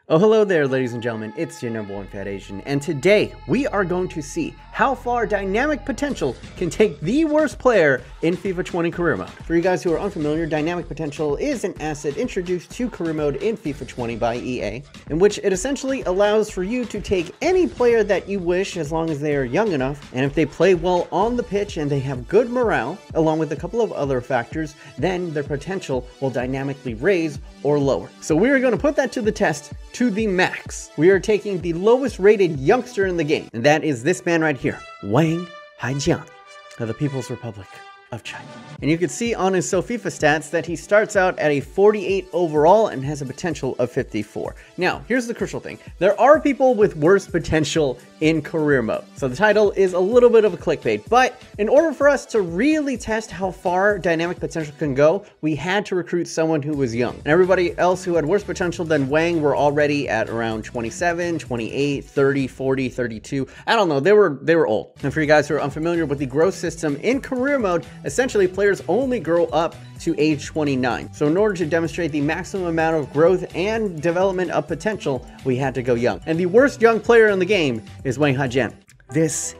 Oh, hello there, ladies and gentlemen. It's your number one fat Asian, and today we are going to see how far Dynamic Potential can take the worst player in FIFA 20 career mode. For you guys who are unfamiliar, Dynamic Potential is an asset introduced to career mode in FIFA 20 by EA, in which it essentially allows for you to take any player that you wish as long as they are young enough, and if they play well on the pitch and they have good morale, along with a couple of other factors, then their potential will dynamically raise or lower. So we are going to put that to the test to the max. We are taking the lowest rated youngster in the game, and that is this man right here, Wang Haijian of the People's Republic of China. And you can see on his SoFIFA stats that he starts out at a 48 overall and has a potential of 54. Now, here's the crucial thing. There are people with worse potential in career mode. So the title is a little bit of a clickbait, but in order for us to really test how far Dynamic Potential can go, we had to recruit someone who was young. And everybody else who had worse potential than Wang were already at around 27, 28, 30, 40, 32. I don't know, they were old. And for you guys who are unfamiliar with the growth system in career mode, essentially players only grow up to age 29. So in order to demonstrate the maximum amount of growth and development of potential, we had to go young. And the worst young player in the game is Wang Haijian. This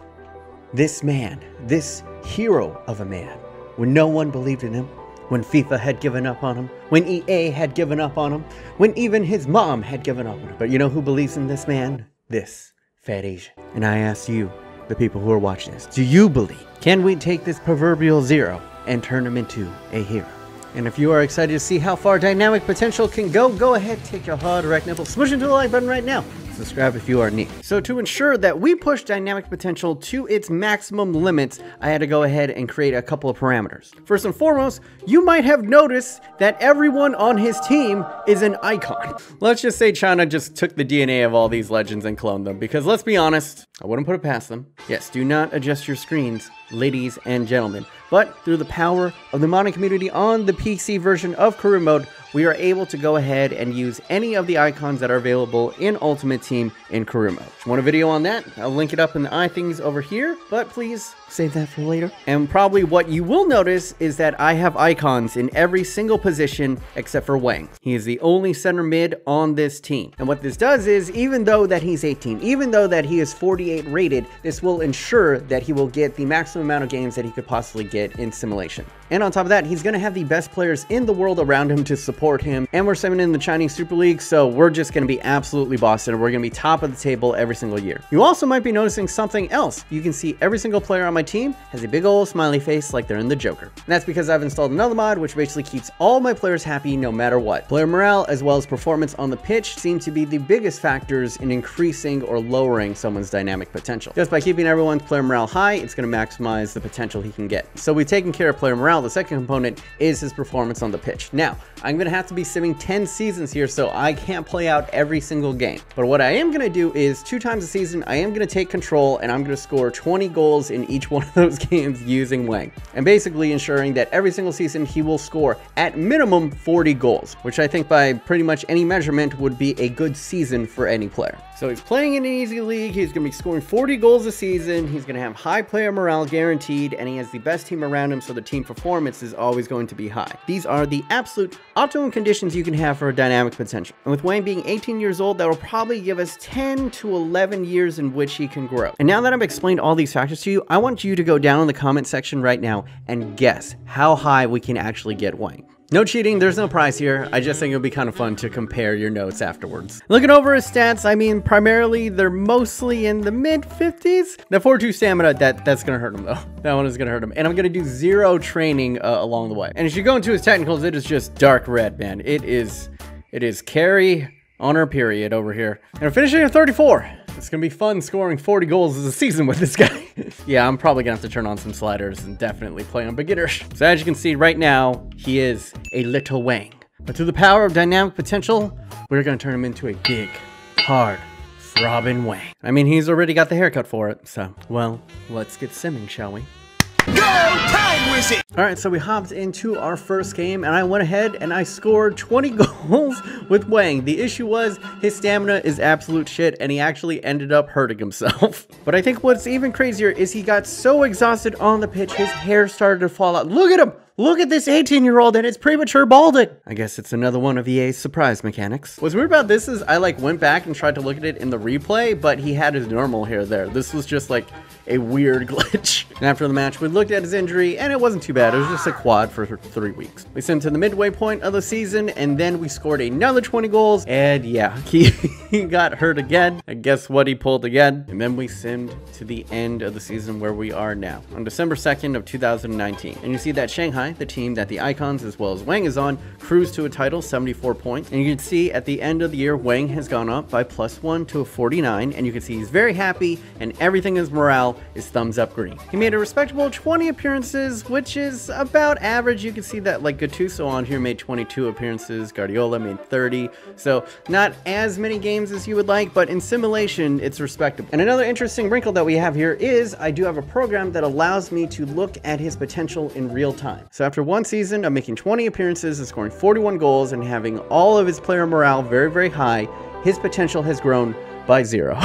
man, this hero of a man, when no one believed in him, when FIFA had given up on him, when EA had given up on him, when even his mom had given up on him. But you know who believes in this man? This fat Asian. And I ask you, the people who are watching this, do you believe? Can we take this proverbial zero and turn him into a hero? And if you are excited to see how far Dynamic Potential can go ahead, take your hard erect nipple, smush into the like button right now. Subscribe if you are new. So to ensure that we push Dynamic Potential to its maximum limits, I had to go ahead and create a couple of parameters. First and foremost, you might have noticed that everyone on his team is an icon. Let's just say China just took the DNA of all these legends and cloned them, because let's be honest, I wouldn't put it past them. Yes, do not adjust your screens, ladies and gentlemen. But through the power of the modding community on the PC version of career mode, we are able to go ahead and use any of the icons that are available in Ultimate Team in career mode. If you want a video on that, I'll link it up in the iThings over here, but please save that for later. And probably what you will notice is that I have icons in every single position except for Wang. He is the only center mid on this team. And what this does is, even though that he's 18, even though that he is 48 rated, this will ensure that he will get the maximum amount of games that he could possibly get in simulation. And on top of that, he's going to have the best players in the world around him to support him. And we're summoning in the Chinese Super League, so we're just going to be absolutely bossing, and we're going to be top of the table every single year. You also might be noticing something else. You can see every single player on my team has a big old smiley face like they're in the Joker. And that's because I've installed another mod which basically keeps all my players happy no matter what. Player morale as well as performance on the pitch seem to be the biggest factors in increasing or lowering someone's dynamic potential. Just by keeping everyone's player morale high, it's going to maximize the potential he can get. So we've taken care of player morale. The second component is his performance on the pitch. Now, I'm going to have to be simming 10 seasons here, so I can't play out every single game. But what I am going to do is 2 times a season, I am going to take control and I'm going to score 20 goals in each one of those games using Wang. And basically ensuring that every single season he will score at minimum 40 goals, which I think by pretty much any measurement would be a good season for any player. So he's playing in an easy league, he's going to be scoring 40 goals a season, he's going to have high player morale guaranteed, and he has the best team around him, so the team performance is always going to be high. These are the absolute optimum conditions you can have for a dynamic potential. And with Wang being 18 years old, that will probably give us 10 to 11 years in which he can grow. And now that I've explained all these factors to you, I want you to go down in the comment section right now and guess how high we can actually get Wang. No cheating, there's no prize here. I just think it would be kind of fun to compare your notes afterwards. Looking over his stats, I mean, primarily, they're mostly in the mid-50s. The 4-2 stamina, that's gonna hurt him though. That one is gonna hurt him. And I'm gonna do 0 training along the way. And as you go into his technicals, it is just dark red, man. It is carry honor period over here. And I'm finishing at 34. It's gonna be fun scoring 40 goals as a season with this guy. Yeah, I'm probably gonna have to turn on some sliders and definitely play on beginner. So as you can see right now, he is a little Wang. But through the power of dynamic potential, we're gonna turn him into a big, hard, throbbing Wang. I mean, he's already got the haircut for it, so, well, let's get simming, shall we? Go time wizard! Alright, so we hopped into our first game and I went ahead and I scored 20 goals with Wang. The issue was his stamina is absolute shit and he actually ended up hurting himself. But I think what's even crazier is he got so exhausted on the pitch, his hair started to fall out. Look at him! Look at this 18-year-old and it's premature balding. I guess it's another one of EA's surprise mechanics. What's weird about this is I like went back and tried to look at it in the replay, but he had his normal hair there. This was just like a weird glitch. And after the match, we looked at his injury and it wasn't too bad. It was just a quad for 3 weeks. We sent him to the midway point of the season and then we scored another 20 goals. And yeah, he got hurt again. And guess what? He pulled again. And then we simmed to the end of the season where we are now on December 2nd of 2019. And you see that Shanghai, the team that the Icons as well as Wang is on, cruised to a title, 74 points. And you can see at the end of the year, Wang has gone up by +1 to a 49. And you can see he's very happy and everything is morale is thumbs up green. He made a respectable 20 appearances, which is about average. You can see that like Gattuso on here made 22 appearances, Guardiola made 30, so not as many games as you would like, but in simulation it's respectable. And another interesting wrinkle that we have here is I do have a program that allows me to look at his potential in real time. So after one season of making 20 appearances and scoring 41 goals and having all of his player morale very, very high, his potential has grown by 0.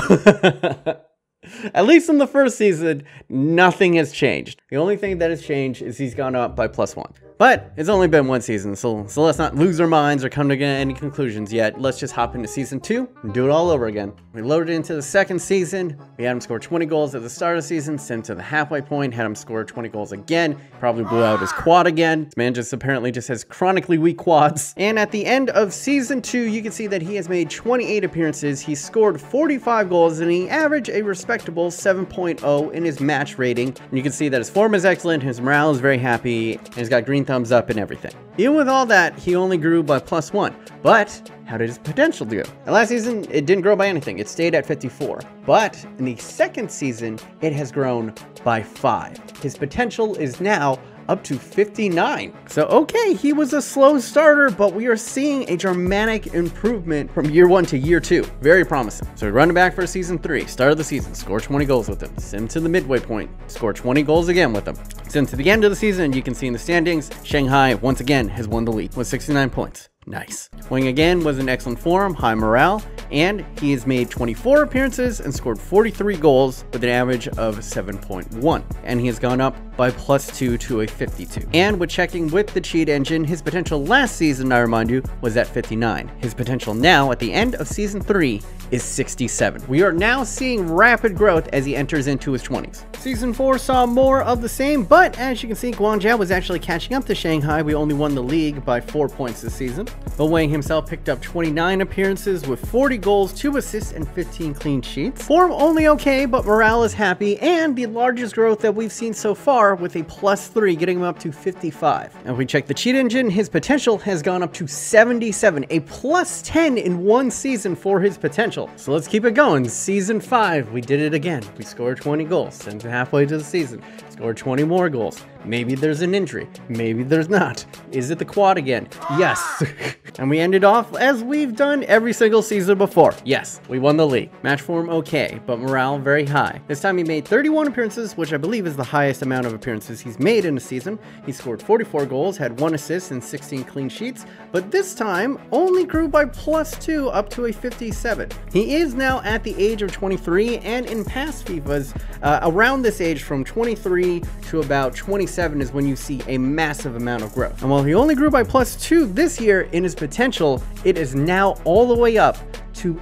At least in the first season, nothing has changed. The only thing that has changed is he's gone up by +1. But it's only been one season, so let's not lose our minds or come to any conclusions yet. Let's just hop into season 2 and do it all over again. We loaded into the second season. We had him score 20 goals at the start of the season, sent to the halfway point, had him score 20 goals again. Probably blew out his quad again. This man just apparently just has chronically weak quads. And at the end of season 2, you can see that he has made 28 appearances. He scored 45 goals and he averaged a respectable 7.0 in his match rating. And you can see that his form is excellent, his morale is very happy, and he's got green thumbs up and everything. Even with all that, he only grew by +1. But how did his potential do? And last season, it didn't grow by anything. It stayed at 54. But in the second season, it has grown by 5. His potential is now up to 59. So okay, he was a slow starter, but we are seeing a dramatic improvement from year 1 to year 2. Very promising. So we run him back for season 3, start of the season, score 20 goals with him. Sim to the midway point, score 20 goals again with him. Sim to the end of the season, you can see in the standings, Shanghai once again has won the league with 69 points. Nice. Wang again was in excellent form, high morale, and he has made 24 appearances and scored 43 goals with an average of 7.1. And he has gone up by +2 to a 52. And with checking with the cheat engine, his potential last season, I remind you, was at 59. His potential now at the end of season 3 is 67. We are now seeing rapid growth as he enters into his 20s. Season 4 saw more of the same, but as you can see, Guangzhou was actually catching up to Shanghai. We only won the league by 4 points this season. But Wang himself picked up 29 appearances with 40 goals, 2 assists, and 15 clean sheets. Form only okay, but morale is happy, and the largest growth that we've seen so far with a +3, getting him up to 55. And if we check the cheat engine, his potential has gone up to 77, a +10 in one season for his potential. So let's keep it going. Season 5, we did it again. We scored 20 goals, sent halfway to the season, scored 20 more goals. Maybe there's an injury, maybe there's not. Is it the quad again? Yes. And we ended off as we've done every single season before. Yes, we won the league. Match form okay, but morale very high. This time he made 31 appearances, which I believe is the highest amount of appearances he's made in a season. He scored 44 goals, had 1 assist and 16 clean sheets, but this time only grew by +2 up to a 57. He is now at the age of 23, and in past FIFAs, around this age from 23 to about 27 is when you see a massive amount of growth. And while he only grew by +2 this year in his potential, it is now all the way up to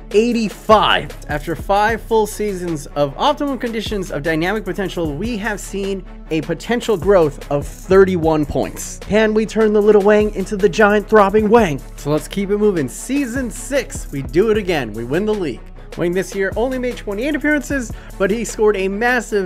85. After 5 full seasons of optimum conditions of dynamic potential, we have seen a potential growth of 31 points. Can we turn the little Wang into the giant throbbing Wang? So let's keep it moving. Season 6, we do it again. We win the league. Wang this year only made 28 appearances, but he scored a massive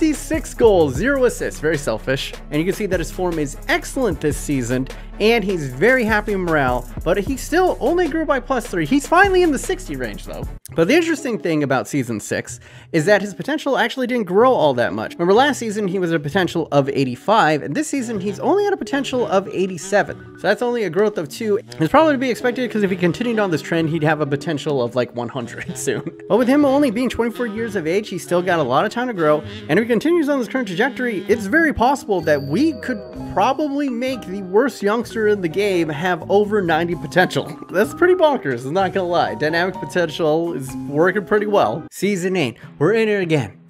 56 goals, 0 assists, very selfish. And you can see that his form is excellent this season, and he's very happy in morale, but he still only grew by +3. He's finally in the 60 range though. But the interesting thing about season 6 is that his potential actually didn't grow all that much. Remember last season he was at a potential of 85, and this season he's only at a potential of 87. So that's only a growth of 2. It's probably to be expected because if he continued on this trend, he'd have a potential of like 100 soon. But with him only being 24 years of age, he's still got a lot of time to grow. And if he continues on this current trajectory, it's very possible that we could probably make the worst youngster in the game have over 90 potential. That's pretty bonkers, I'm not gonna lie. Dynamic potential is working pretty well. Season 8, we're in it again.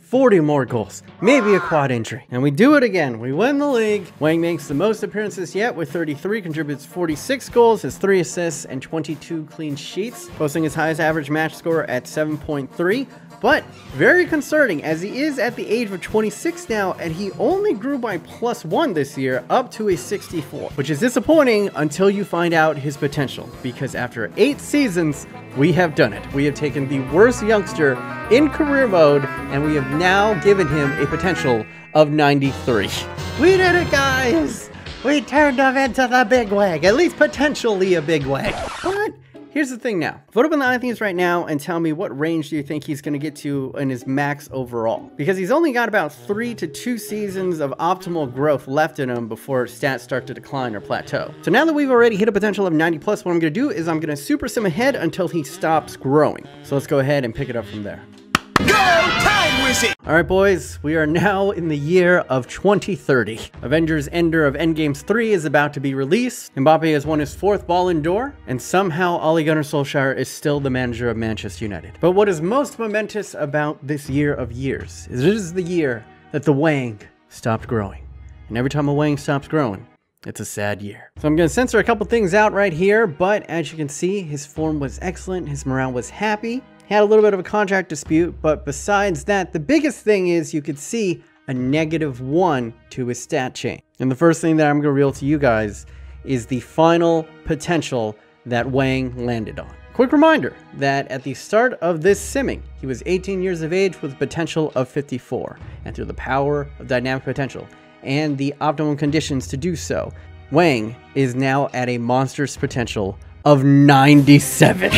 40 more goals, maybe a quad entry. And we do it again. We win the league. Wang makes the most appearances yet with 33, contributes 46 goals, has 3 assists, and 22 clean sheets, posting his highest average match score at 7.3. But very concerning, as he is at the age of 26 now, and he only grew by +1 this year up to a 64, which is disappointing until you find out his potential, because after 8 seasons, we have done it. We have taken the worst youngster in career mode, and we have now given him a potential of 93. We did it, guys! We turned him into the big wag, at least potentially a big wag. But here's the thing now. Vote up in the iThings right now and tell me what range do you think he's going to get to in his max overall. Because he's only got about 3 to 2 seasons of optimal growth left in him before stats start to decline or plateau. So now that we've already hit a potential of 90 plus, what I'm going to do is I'm going to super sim ahead until he stops growing. So let's go ahead and pick it up from there. Go time wizard! Alright boys, we are now in the year of 2030. Avengers Ender of Endgames 3 is about to be released. Mbappe has won his 4th Ballon d'Or, and somehow Ole Gunnar Solskjaer is still the manager of Manchester United. But what is most momentous about this year of years is it is the year that the Wang stopped growing. And every time a Wang stops growing, it's a sad year. So I'm going to censor a couple things out right here, but as you can see, his form was excellent, his morale was happy. He had a little bit of a contract dispute, but besides that, the biggest thing is you could see a -1 to his stat chain. And the first thing that I'm going to reveal to you guys is the final potential that Wang landed on. Quick reminder that at the start of this simming, he was 18 years of age with a potential of 54. And through the power of dynamic potential and the optimum conditions to do so, Wang is now at a monstrous potential of 97.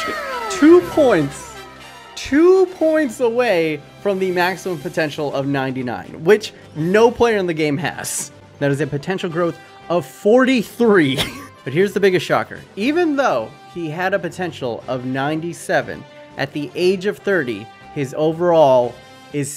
2 points away from the maximum potential of 99, which no player in the game has. That is a potential growth of 43. But here's the biggest shocker. Even though he had a potential of 97, at the age of 30, his overall is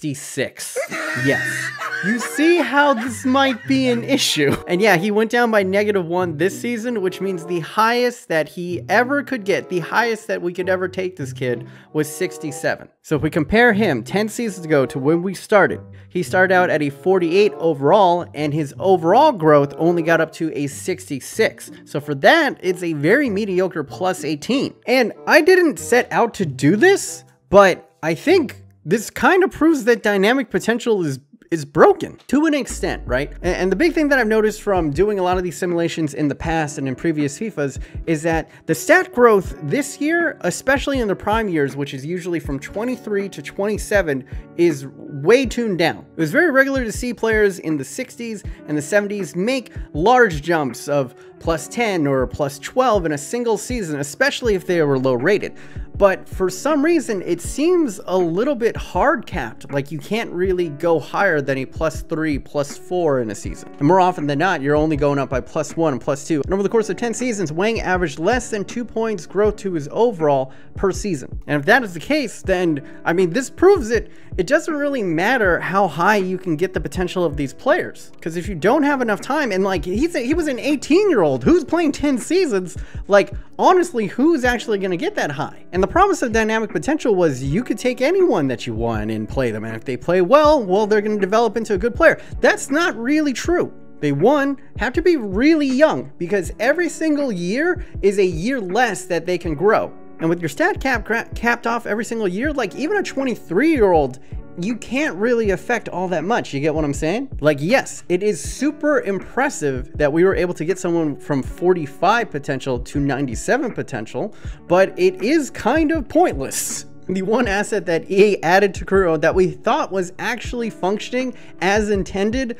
66. Yes. You see how this might be an issue. And yeah, he went down by -1 this season, which means the highest that he ever could get, the highest that we could ever take this kid, was 67. So if we compare him 10 seasons ago to when we started, he started out at a 48 overall, and his overall growth only got up to a 66. So for that, it's a very mediocre +18. And I didn't set out to do this, but I think this kind of proves that dynamic potential is broken to an extent, right? And the big thing that I've noticed from doing a lot of these simulations in the past and in previous FIFAs is that the stat growth this year, especially in the prime years, which is usually from 23 to 27, is way tuned down. It was very regular to see players in the 60s and the 70s make large jumps of +10 or +12 in a single season, especially if they were low rated. But for some reason, it seems a little bit hard capped. Like you can't really go higher than a +3, +4 in a season. And more often than not, you're only going up by +1 and +2. And over the course of 10 seasons, Wang averaged less than 2 points growth to his overall per season. And if that is the case, then, I mean, this proves it doesn't really matter how high you can get the potential of these players. Because if you don't have enough time, and like he was an 18-year-old who's playing 10 seasons, like honestly, who's actually going to get that high? And the promise of dynamic potential was you could take anyone that you want and play them. And if they play well, they're going to develop into a good player. That's not really true. They, one, have to be really young because every single year is a year less that they can grow. And with your stat cap capped off every single year, like even a 23-year-old, you can't really affect all that much. You get what I'm saying? Like, yes, it is super impressive that we were able to get someone from 45 potential to 97 potential, but it is kind of pointless. The one asset that EA added to career mode that we thought was actually functioning as intended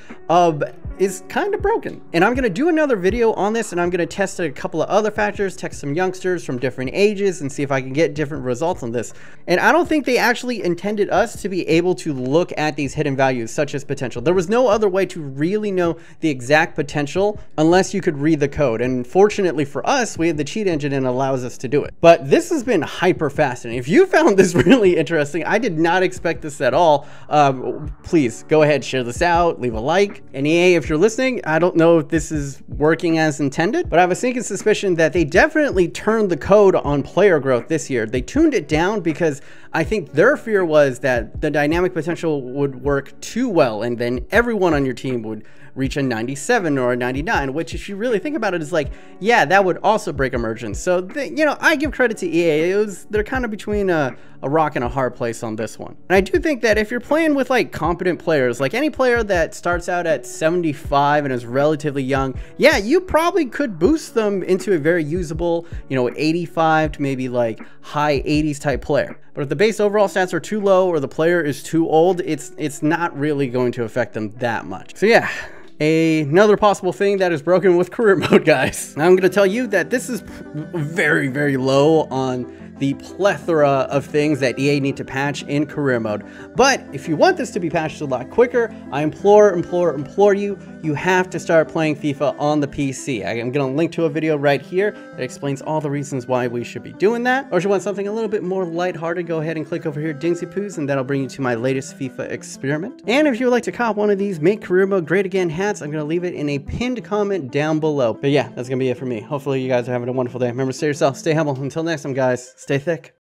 is kind of broken. And I'm going to do another video on this, and I'm going to test a couple of other factors, test some youngsters from different ages, and see if I can get different results on this. And I don't think they actually intended us to be able to look at these hidden values such as potential. There was no other way to really know the exact potential unless you could read the code. And fortunately for us, we have the cheat engine and it allows us to do it. But this has been hyper fascinating. If you found found this really interesting. I did not expect this at all. Please go ahead, share this out, leave a like. And EA, if you're listening, I don't know if this is working as intended, but I have a sneaking suspicion that they definitely turned the code on player growth this year. They tuned it down because I think their fear was that the dynamic potential would work too well, and then everyone on your team would reach a 97 or a 99, which if you really think about it is like, yeah, that would also break emergence. So, you know, I give credit to EA. They're kind of between a rock and a hard place on this one. And I do think that if you're playing with like competent players, like any player that starts out at 75 and is relatively young, yeah, you probably could boost them into a very usable, you know, 85 to maybe like high 80s type player. But if the base overall stats are too low or the player is too old, it's not really going to affect them that much. So yeah, another possible thing that is broken with career mode, guys. Now I'm going to tell you that this is very, very low on the plethora of things that EA need to patch in career mode. But if you want this to be patched a lot quicker, I implore you, you have to start playing FIFA on the PC. I am going to link to a video right here that explains all the reasons why we should be doing that. Or if you want something a little bit more lighthearted, go ahead and click over here, Dingsy Poos, and that'll bring you to my latest FIFA experiment. And if you would like to cop one of these Make Career Mode Great Again hats, I'm going to leave it in a pinned comment down below. But yeah, that's going to be it for me. Hopefully you guys are having a wonderful day. Remember, stay yourself, stay humble. Until next time, guys, stay thick.